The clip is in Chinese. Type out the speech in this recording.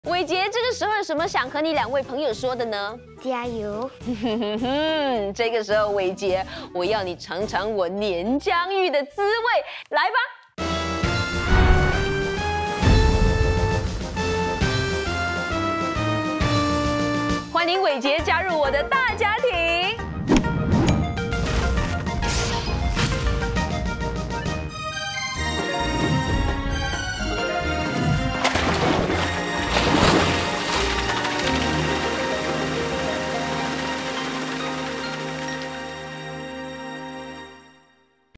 伟杰，这个时候有什么想和你2位朋友说的呢？ 加油！ 这个时候，伟杰，我要你尝尝我黏姜芋的滋味，来吧！欢迎伟杰